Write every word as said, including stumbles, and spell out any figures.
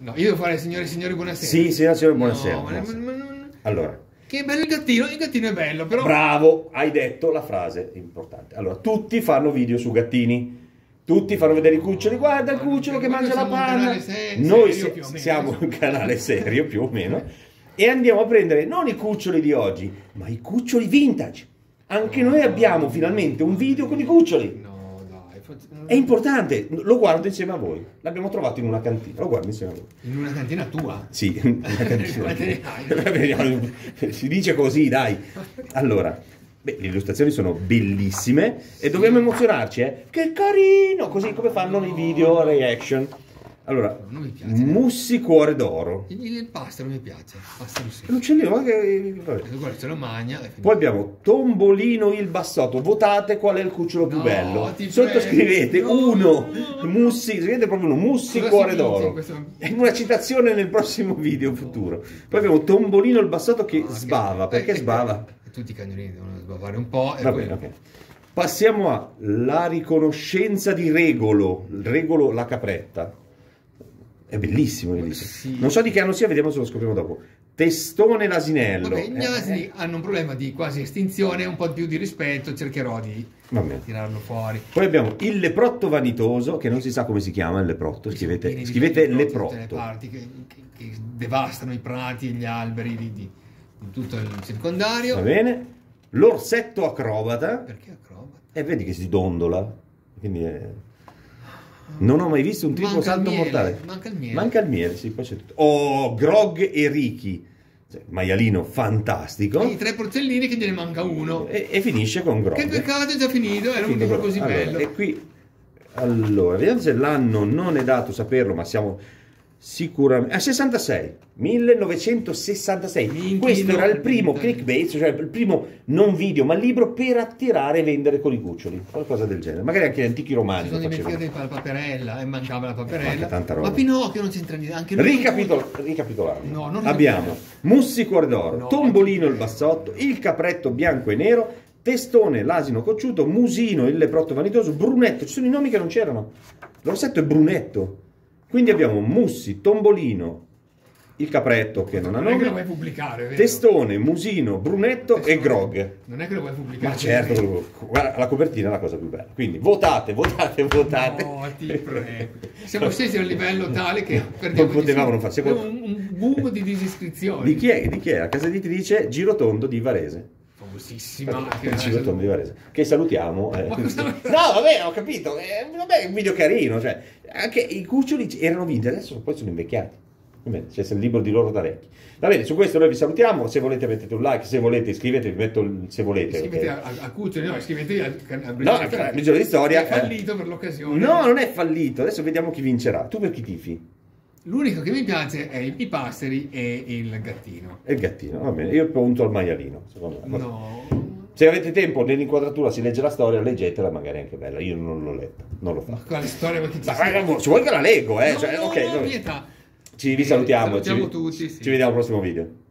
No, io devo fare signore e signori buonasera. Sì, signore e signori buonasera. No, buonasera. ma, ma, ma, Allora. che bello il gattino, il gattino è bello, però... Bravo, hai detto la frase importante. Allora, tutti fanno video su gattini. Tutti fanno vedere i cuccioli, guarda il cucciolo che mangia la panna. Noi se, siamo un canale serio più o meno e andiamo a prendere non i cuccioli di oggi, ma i cuccioli vintage. Anche noi abbiamo finalmente un video con i cuccioli. No, dai. È importante, lo guardo insieme a voi. L'abbiamo trovato in una cantina, lo guardo insieme a voi. In una cantina tua? Sì, in una cantina. Si dice così, dai. Allora... Beh, le illustrazioni sono bellissime e dobbiamo emozionarci, eh? Che carino! Così come fanno nei video reaction. Allora, non mi piace. Mussi cuore d'oro. Il, il pastro mi piace. Pastro sì. L'uccellino, che... Guarda, se lo magna. Poi abbiamo Tombolino il bassotto. Votate qual è il cucciolo più no, bello. Sottoscrivete no, uno. No. Mussi, scrivete proprio uno. Mussi cosa cuore d'oro. Questo... È una citazione nel prossimo video futuro. Poi abbiamo Tombolino il bassotto che no, sbava. Che... Perché sbava? Tutti i cagnolini devono sbavare un po'. E Va poi... bene, ok. Passiamo a la riconoscenza di Regolo. Regolo la capretta. È bellissimo, bellissimo. Sì. Non so di che anno sia, vediamo se lo scopriamo dopo. Testone l'asinello. Vabbè, gli asini eh. hanno un problema di quasi estinzione, un po' più di rispetto, cercherò di tirarlo fuori. Poi abbiamo il leprotto vanitoso, che non si sa come si chiama il leprotto, scrivete, scrivete leprotto. Tutte le parti che, che, che devastano i prati e gli alberi di... di... in tutto il circondario. Va bene. L'orsetto acrobata. Perché acrobata? E vedi che si dondola. Quindi è... Non ho mai visto un triplo salto mortale. Manca il miele. Manca il miele, sì, poi c'è tutto. Oh, Grog e Ricky. Maialino fantastico. E i tre porcellini che gliene manca uno. E, e finisce con Grog. Che peccato, è già finito, era un libro così allora, bello. E qui, allora, vediamo se l'anno non è dato saperlo, ma siamo... Sicuramente, a sessantasei, millenovecentosessantasei. Minchino, questo era il primo clickbait, cioè il primo non video ma libro per attirare e vendere con i cuccioli, qualcosa del genere. Magari anche gli antichi romani. Si sono dimenticati la paperella e mancava la paperella. Tanta roba. Ma Pinocchio non c'entra niente. Anche Ricapitol ricapitolando. No, non abbiamo Mussi cuore d'oro, no, Tombolino il bassotto, il capretto bianco e nero, Testone l'asino cocciuto, Musino il leprotto vanitoso, Brunetto. Ci sono i nomi che non c'erano. L'orsetto è Brunetto. Quindi abbiamo Mussi, Tombolino, il capretto che non ha nome, non è che lo vuoi pubblicare, vero? Testone, Musino, Brunetto Testone. E Grog. Non è che lo vuoi pubblicare. Ma certo, guarda, la copertina è la cosa più bella. Quindi votate, votate, votate. No, ti prego. Siamo scesi a un livello tale che perdiamo non potevamo non farci un, un boom di disiscrizioni. Di chi è? Di chi è? La casa editrice Girotondo di Varese. Famosissima. Girotondo di Varese. Che salutiamo. Eh. No, vabbè, ho capito. Eh, vabbè, è un video carino, cioè. Anche i cuccioli erano vinti, adesso poi sono invecchiati. C'è il libro di loro da vecchi. Va bene, su questo noi vi salutiamo. Se volete mettete un like, se volete iscrivetevi, metto il, se volete. Iscrivetevi okay. a, a Cuccioli, no, iscrivetevi al canale. No, il Briciole di Storia. È fallito per l'occasione. No, non è fallito. Adesso vediamo chi vincerà. Tu per chi tifi? L'unico che mi piace è i pasteri e il gattino. E il gattino, va bene. Io punto al maialino. Secondo me. No. Se avete tempo, nell'inquadratura si legge la storia, leggetela, magari è anche bella. Io non l'ho letta, non lo faccio. Ma quale storia? Ma ci ma, se vuoi che la leggo, eh? No, cioè, no, okay, no, pietà. Ci vi salutiamo. Salutiamo ci, tutti. Sì. Ci vediamo al prossimo video.